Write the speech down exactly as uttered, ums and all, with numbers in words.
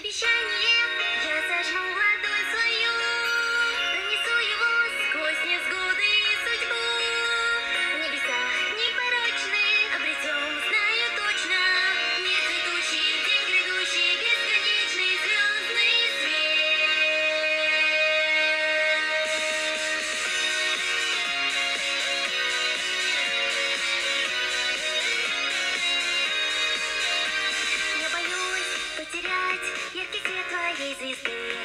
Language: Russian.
обещание я сожму ладонь свою, пронесу его сквозь невзгоды и судьбу. В небесах непорочные обретем, знаю точно, мир цветущий, день грядущий, бесконечный звездный свет. Я боюсь потерять яркий свет твоей звезды.